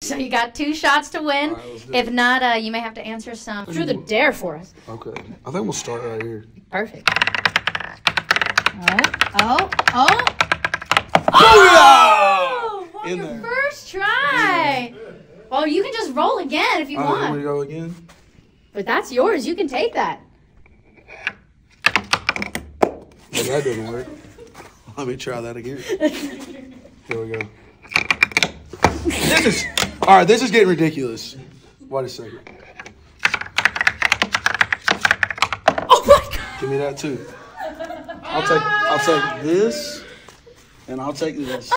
So you got 2 shots to win. All right, let's do If it. not, you may have to answer some. Through the dare for us. Okay. I think we'll start right here. Perfect. Oh, On In your there. first try. Well, you can just roll again if you All right, want. want to go again? But that's yours. You can take that. Well, that didn't work. Let me try that again. Here we go. All right, this is getting ridiculous. Wait a second. Oh my God. Give me that too. I'll take this, and I'll take this.